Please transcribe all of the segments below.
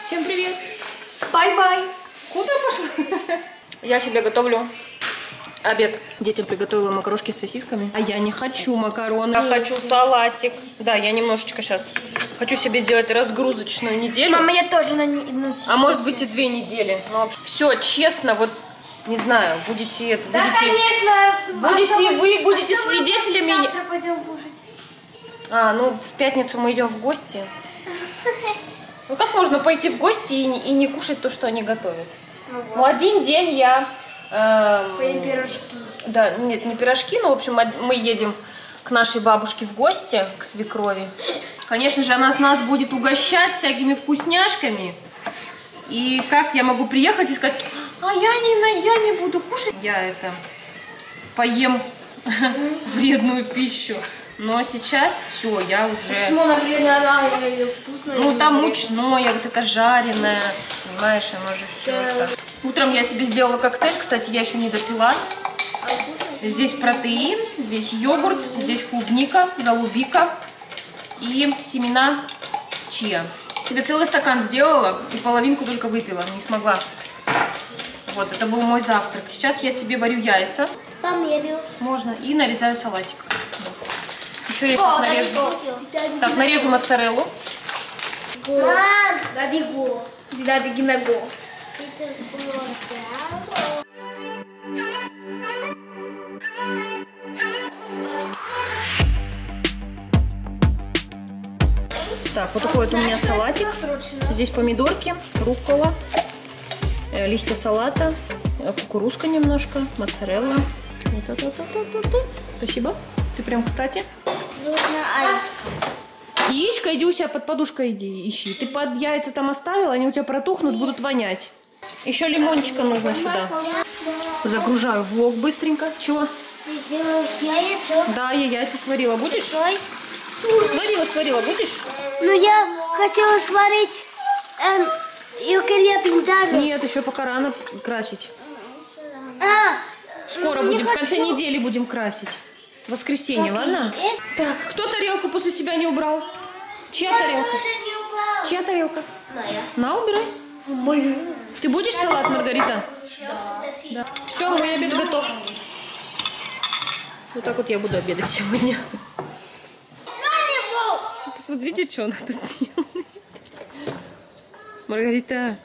Всем привет! Бай-бай! Куда пошла? Я себе готовлю обед. Детям приготовила макарошки с сосисками. А я не хочу макароны. Я хочу салатик. Да, я немножечко сейчас хочу себе сделать разгрузочную неделю. Мама, я тоже А может быть и 2 недели. Но все, честно, вот не знаю, будете... Да, конечно! Вы будете свидетелями... Завтра пойдем кушать. Ну в пятницу мы идем в гости. Ну как можно пойти в гости и не кушать то, что они готовят? Ну один день я... Поем пирожки. Да, нет, не пирожки, но в общем мы едем к нашей бабушке в гости, к свекрови. Конечно же, она нас будет угощать всякими вкусняшками. И как я могу приехать и сказать, я не буду кушать. Я поем вредную пищу. Но сейчас все, я уже... Почему она вредная? Она вкусная. Ну там мучное, вот это жареное, понимаешь, оно же все это. Утром я себе сделала коктейль, кстати, я еще не допила. Здесь протеин, здесь йогурт, здесь клубника, голубика и семена чиа. Себе целый стакан сделала и половинку только выпила, не смогла. Вот, это был мой завтрак. Сейчас я себе варю яйца. Померю. Можно. И нарезаю салатик. Еще я сейчас нарежу. Так, нарежу моцареллу. Так, вот такой вот у меня салатик. Здесь помидорки, руккола, листья салата, кукурузка немножко, моцарелла. Спасибо. Ты прям кстати. Яичко, иди у себя под подушкой ищи. Ты под яйца там оставила, они у тебя протухнут, будут вонять. Еще лимончика нужно сюда. Загружаю в вок быстренько. Чего? Да, я яйца сварила. Будешь? Сварила, будешь? Ну, я хотела сварить Нет, еще пока рано красить. Скоро будем, в конце недели будем красить. В воскресенье, ладно? Так, кто тарелку после себя не убрал? Чья тарелка? Чья тарелка? Моя. На, убирай. Ты будешь салат, Маргарита? Да. Все, мой обед готов. Вот так вот я буду обедать сегодня. Посмотрите, что она тут делает. Маргарита.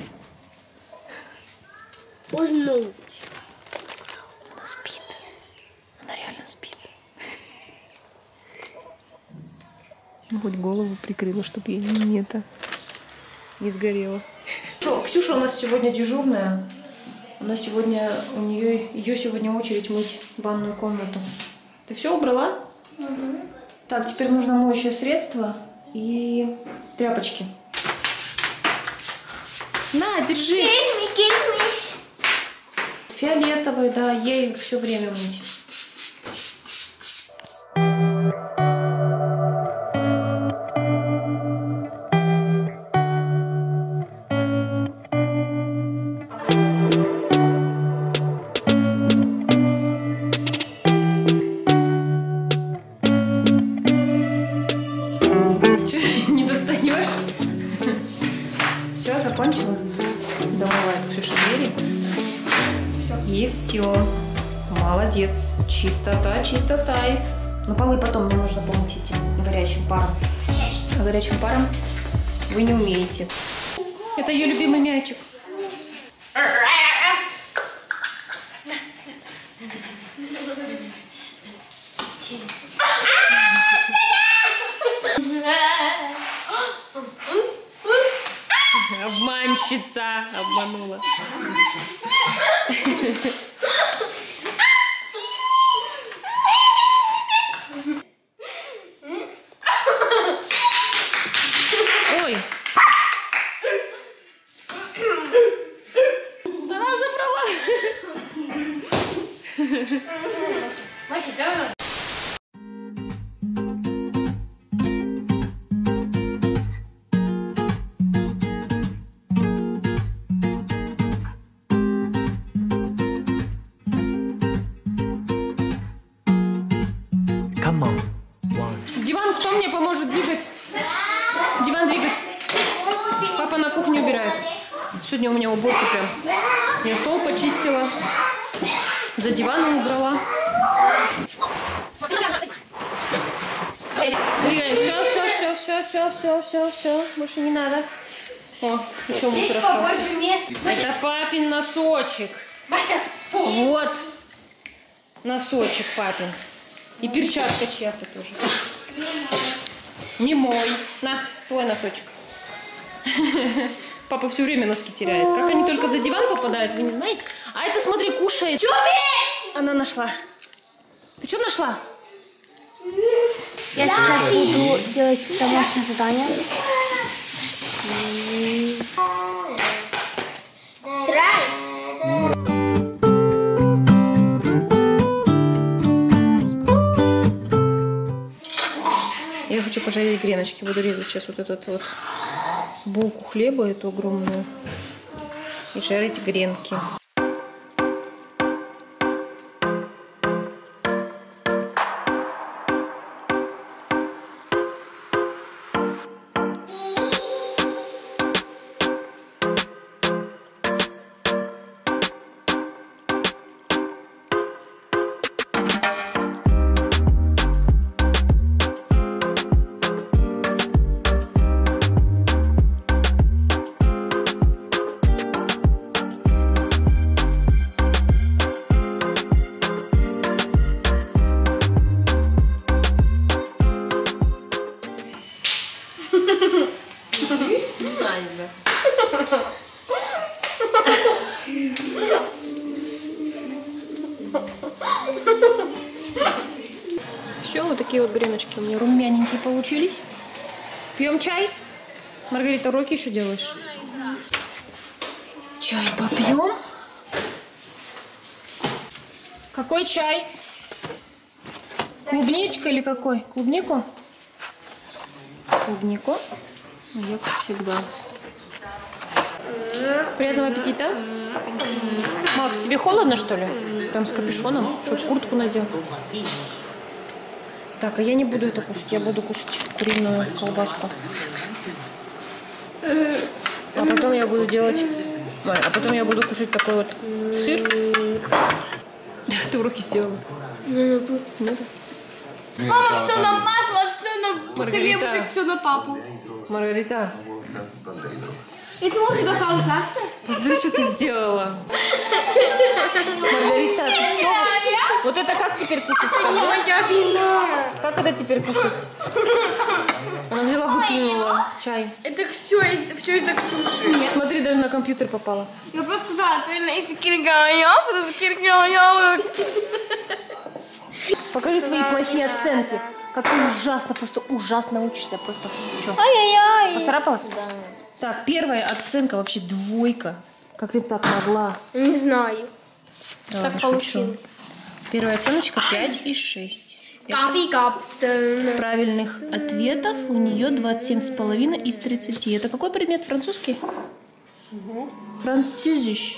Уснул. Она спит. Она реально спит. Ну, хоть голову прикрыла, чтобы ей не сгорела. Ксюша у нас сегодня дежурная. Ее сегодня очередь мыть ванную комнату. Ты все убрала? Угу. Так, теперь нужно моющее средство и тряпочки. На, держи. Фиолетовый, да, ей все время мыть. Не достаешь? Все, закончила? Домывает Ксюша двери. И все. Молодец. Чистота, чистота. Но полы потом мне нужно помыть этим горячим паром. А горячим паром вы не умеете. Это ее любимый мячик. Обманщица обманула. Ой. Она забрала. Мася, давай. Сегодня у меня уборка прям. Я стол почистила, за диваном убрала. Все, больше не надо. О, еще мусор остался. Это папин носочек. Вот носочек папин. И перчатка чья-то тоже. Не мой. На, твой носочек. Папа все время носки теряет. Как они только за диван попадают, вы не знаете? А это, смотри, кушает. Она нашла. Ты что нашла? Я сейчас буду делать домашнее задание. Я хочу пожарить греночки. Буду резать сейчас вот эту вот булку хлеба, эту огромную, и жарить гренки. Все, вот такие вот греночки у меня румяненькие получились. Пьем чай. Маргарита, уроки еще делаешь? Чай попьем. Какой чай? Клубничка или какой? Клубнику? Клубнику. Я как всегда. Приятного аппетита. Макс, тебе холодно, что ли? Прям с капюшоном? Что, куртку надел? Так, а я не буду это кушать. Я буду кушать куриную колбаску. А потом я буду делать... А потом я буду кушать такой вот сыр. Ты уроки сделала? Нет. Мама все на масло, все на хлебушек, все на папу. Маргарита. И ты можешь досалцаться? Посмотри, что ты сделала. Маргарита, ты все? Вот это как теперь кушать? Скажи? Моя вина. Как это теперь кушать? Она взяла, выплюнула чай. Это все из-за Ксюши. Нет. Смотри, даже на компьютер попала. Я просто сказала, если киргая, потому что киргая. Покажи свои плохие оценки. Как ты ужасно, просто ужасно учишься. Просто что? Ай-яй-яй. Поцарапалась? Да. Так, первая оценка вообще 2. Как ты так могла? Не знаю. Да, Так получилось. Первая оценочка 5,6. Кофе-капсуль. Правильных ответов у нее 27,5 из 30. Это какой предмет? Французский? Французиш.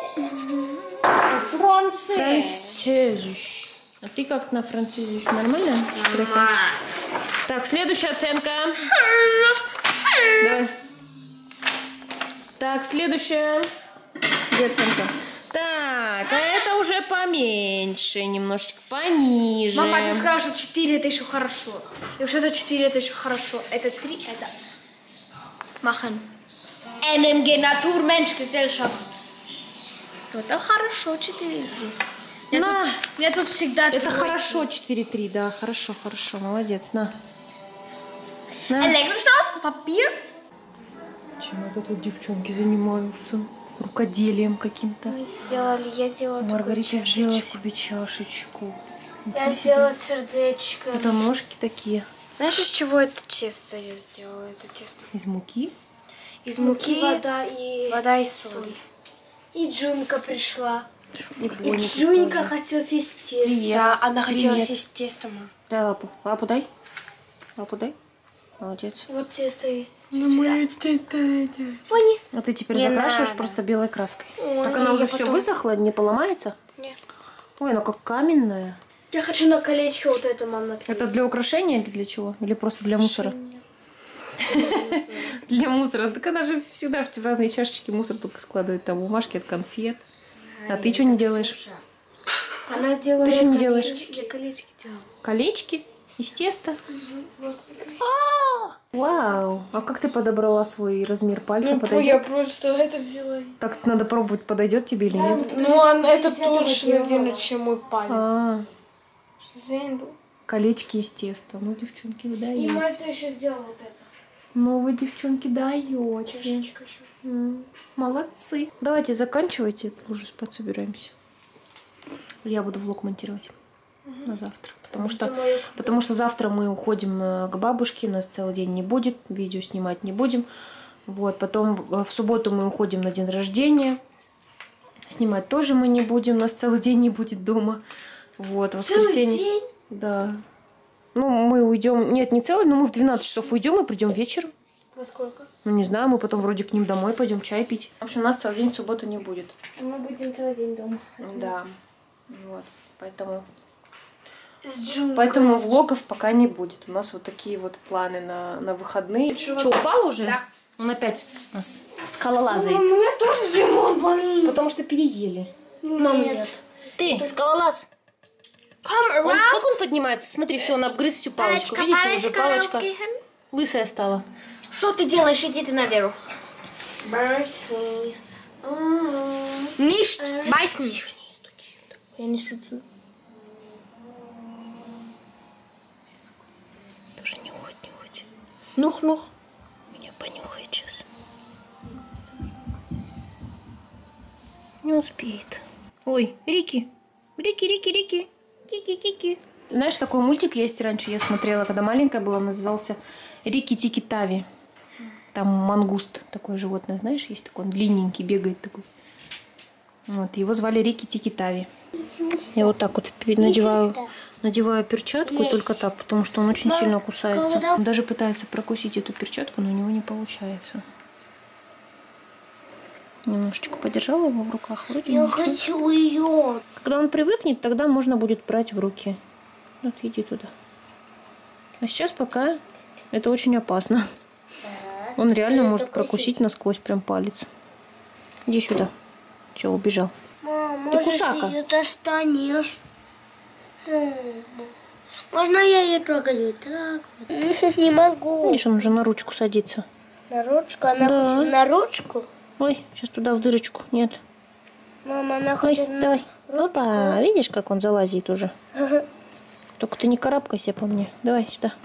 Французиш. А ты как на французиш? Нормально? Так, следующая оценка. Давай. Так, следующая. Где оценка? Так, а это уже поменьше, немножечко пониже. Мама, ты сказала, что 4 это еще хорошо. И вообще-то 4 это еще хорошо. Это 3 это... Machen. NMG Naturmensch Gesellschaft. Это хорошо, 4 из 3. Я тут всегда это тройки. хорошо, 4-3, да, хорошо, молодец, на. Электроштат, папир. Чем это тут девчонки занимаются? Рукоделием каким-то. Я сделала Маргарита сделала себе чашечку. Я сделала сердечко. Это ножки такие. Знаешь, из чего это тесто я сделала? Это тесто. Из муки? Из муки, вода и соль. И Джунька пришла. И Джунька хотела съесть тесто. Привет. Да, она хотела Привет. съесть тесто, мам. Дай лапу. Лапу дай. Лапу дай. Молодец. Вот тесто есть. Пони. Пони. А ты теперь Не закрашиваешь надо. просто белой краской. Ой, Так она я уже все потом- высохла, не поломается? Нет. Ой, она как каменная. Я хочу на колечко вот это, мам, наклеить. Это для украшения или для чего? Или просто для мусора? Для мусора. Так она же всегда в разные чашечки мусор только складывает. Там бумажки от конфет. А ты что не делаешь? Она делает... Ты что не делаешь? Я колечки делала. Колечки? Из теста? Вау! А как ты подобрала свой размер пальца? Ну, я просто это взяла. Так надо пробовать, подойдет тебе или нет? Ну, это тоньше, наверное, чем мой палец. Колечки из теста. Ну, девчонки, вы даете. И мать еще сделала вот это. Ну, вы, девчонки, даете. Чашечка еще. Молодцы. Давайте заканчивайте. Уже спать собираемся. Я буду влог монтировать на завтра. Потому что завтра мы уходим к бабушке. Нас целый день не будет. Видео снимать не будем. Вот. Потом в субботу мы уходим на день рождения. Снимать тоже мы не будем. Нас целый день не будет дома. Вот. Воскресенье. Целый день? Да. Ну, мы уйдем... Нет, не целый, но мы в 12 часов уйдем и придем вечером. Во сколько? Ну, не знаю, мы потом вроде к ним домой пойдем чай пить. В общем, у нас целый день в субботу не будет. Мы будем целый день дома. Да. Вот. Поэтому влогов пока не будет. У нас вот такие вот планы на выходные. Что, упал уже? Да. Он опять нас скалолазает. У меня тоже живот болит. Потому что переели. Мам, нет. Ты, скалолаз. Как он поднимается? Смотри, все, он обгрыз всю палочку. Видите, уже палочка лысая стала. Что ты делаешь? Иди ты наверх. Nicht beißen. Я не шучу. Тоже нюхать. Нух. Меня понюхает сейчас. Не успеет. Ой, Рики. Кики. Знаешь, такой мультик есть раньше, я смотрела, когда маленькая была, назывался Рики-Тики-Тави. Там мангуст, такое животное, знаешь, есть такой, он длинненький, бегает такой. Вот, его звали Рики-Тики-Тави. Я вот так вот надеваю перчатку, только так, потому что он очень сильно кусается. Он даже пытается прокусить эту перчатку, но у него не получается. Немножечко подержала его в руках. Вроде я ничего. хочу ее. Когда он привыкнет, тогда можно будет брать в руки. Вот, иди туда. А сейчас пока это очень опасно. Он реально может прокусить насквозь прям палец. Иди сюда. Че, убежал? Мам, Ты можешь кусака. ее достанешь? Можно я ее трогаю? Так вот. Не могу. Видишь, он уже на ручку садится. На ручку? Она Да. хочет на ручку? Ой, сейчас туда в дырочку. Нет. Мама, она Ой, хочет на давай. ручку. Опа, видишь, как он залазит уже? Только ты не карабкайся по мне. Давай сюда.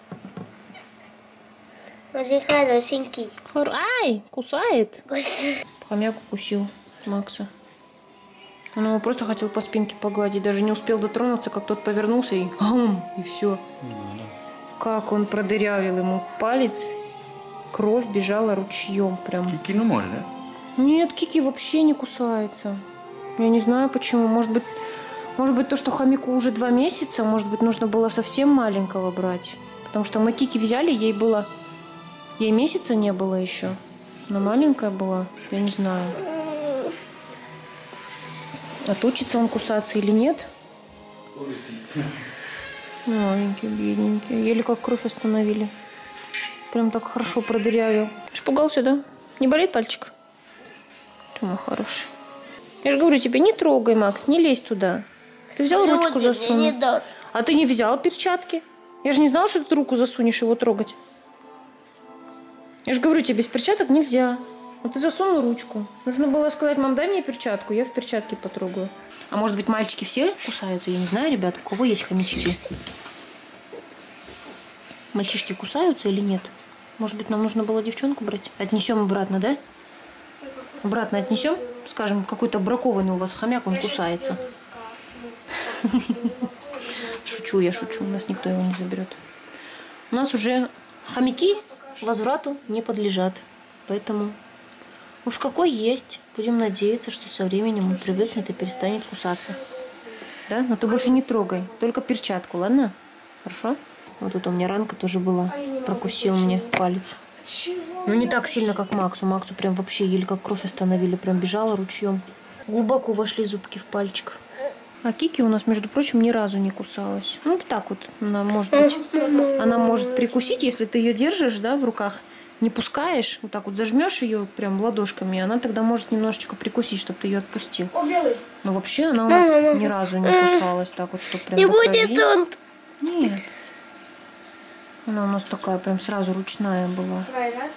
Смотри, хорошенький. Ай, кусает. Хомяк укусил Макса. Он его просто хотел по спинке погладить. Даже не успел дотронуться, как тот повернулся и все. Как он продырявил ему палец. Кровь бежала ручьем прям. Кики, ну можно, да? Нет, Кики вообще не кусается. Я не знаю почему. Может быть то, что хомяку уже 2 месяца, может быть, нужно было совсем маленького брать. Потому что мы Кики взяли, ей месяца не было еще. Она маленькая была, я не знаю. Отучится он кусаться или нет? Маленький, бедненький. Еле как кровь остановили. Прям так хорошо продырявил. Испугался, да? Не болит пальчик? Ты мой хороший. Я же говорю тебе, не трогай, Макс, не лезь туда. Ты взял ручку засунул. А ты не взял перчатки? Я же не знала, что ты руку засунешь его трогать. Я же говорю тебе, без перчаток нельзя. Вот ты засунул ручку. Нужно было сказать, мам, дай мне перчатку, я в перчатке потрогаю. А может быть, мальчики все кусаются? Я не знаю, ребят, у кого есть хомячки. Мальчишки кусаются или нет? Может быть, нам нужно было девчонку брать? Отнесем обратно, да? Обратно отнесем? Скажем, какой-то бракованный у вас хомяк, он кусается. Шучу, я шучу. У нас никто его не заберет. У нас уже хомяки возврату не подлежат. Поэтому уж какой есть. Будем надеяться, что со временем он привыкнет и перестанет кусаться. Да? Но ты больше не трогай. Только перчатку, ладно? Хорошо? Вот тут у меня ранка тоже была. Прокусил мне палец. Ну не так сильно, как Максу. Максу прям вообще еле как кровь остановили. Прям бежала ручьем. Глубоко вошли зубки в пальчик. А Кики у нас, между прочим, ни разу не кусалась. Ну так вот. Она может прикусить, если ты ее держишь, да, в руках. не пускаешь, вот так вот зажмешь ее прям ладошками, она тогда может немножечко прикусить, чтобы ты ее отпустил. Но вообще она у нас ни разу не кусалась так вот, чтобы прям. Не будет он. Нет. Она у нас такая прям сразу ручная была.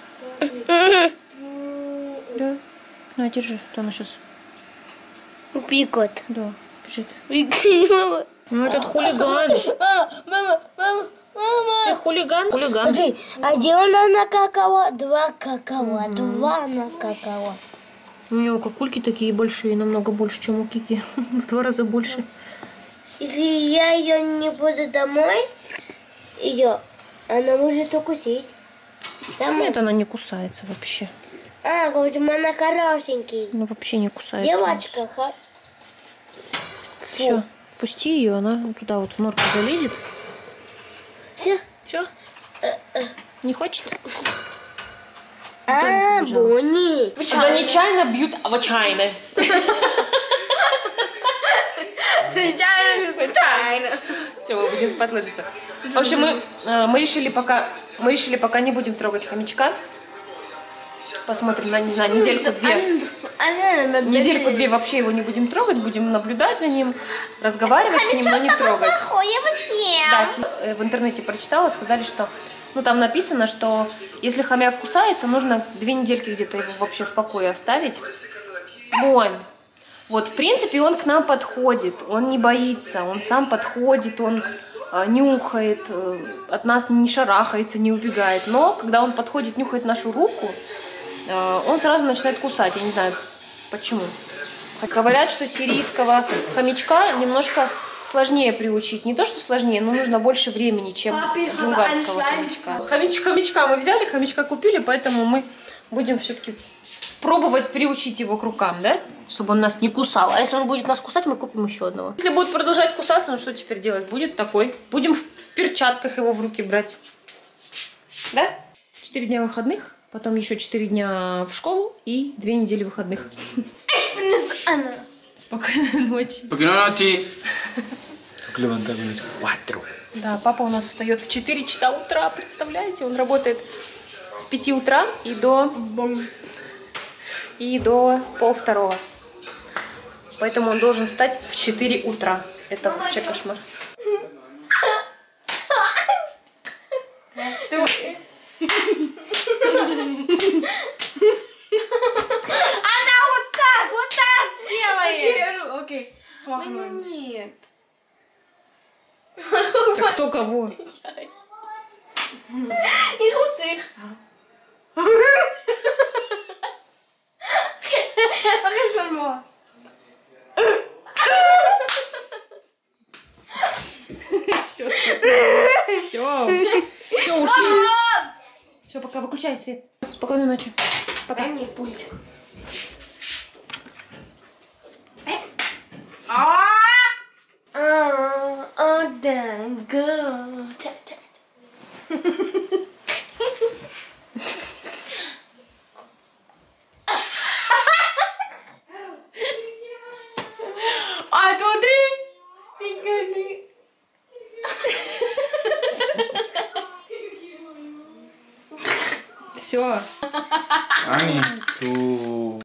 Да. На, держи, она сейчас. Прикот. Да, бежит. Мама. Ну этот хулиган. Мама. Ты хулиган? Хулиган. Окей, один на какао, два какао, два на какао. У него какульки такие большие, намного больше, чем у Кики. В 2 раза больше. Если я ее не буду домой, она может укусить. Нет, она не кусается вообще. Говорит, она хорошенький. Она вообще не кусается. Девочка, Все, пусти ее, она туда вот в норку залезет. Все. Все? Не хочет? Бонни. За нечаянно бьют в отчаянно. Все, мы будем спать ложиться. В общем, мы решили пока не будем трогать хомячка. Посмотрим на, не знаю, недельку-две. Недельку-две вообще его не будем трогать, будем наблюдать за ним, разговаривать с ним, но не трогать. Да, в интернете прочитала, сказали, что, ну там написано, что если хомяк кусается, нужно 2 недельки где-то его вообще в покое оставить. Бонь. Вот, в принципе, он к нам подходит, он не боится, он сам подходит, он нюхает, от нас не шарахается, не убегает. Но когда он подходит, нюхает нашу руку, он сразу начинает кусать. Я не знаю, почему. Говорят, что сирийского хомячка немножко сложнее приучить. Не то, что сложнее, но нужно больше времени, чем джунгарского хомячка. Хомячка мы взяли, хомячка купили, поэтому мы будем все-таки пробовать приучить его к рукам, да? Чтобы он нас не кусал. А если он будет нас кусать, мы купим еще одного. Если будет продолжать кусаться, ну что теперь делать? Будет такой. Будем в перчатках его в руки брать. Да? 4 дня выходных, потом еще 4 дня в школу и 2 недели выходных. Спокойной ночи. Спокойной ночи. Да, папа у нас встает в 4 часа утра, представляете? Он работает с 5 утра и до 1:30. Поэтому он должен встать в 4 утра. Это вообще кошмар. Она вот так делает. Окей. Нет. Так кто кого? Ich muss dich. Mach es nochmal. Все, все, ушли. Все, пока, выключай свет. Спокойной ночи. Пока. Дай мне пультик. Все. Ани.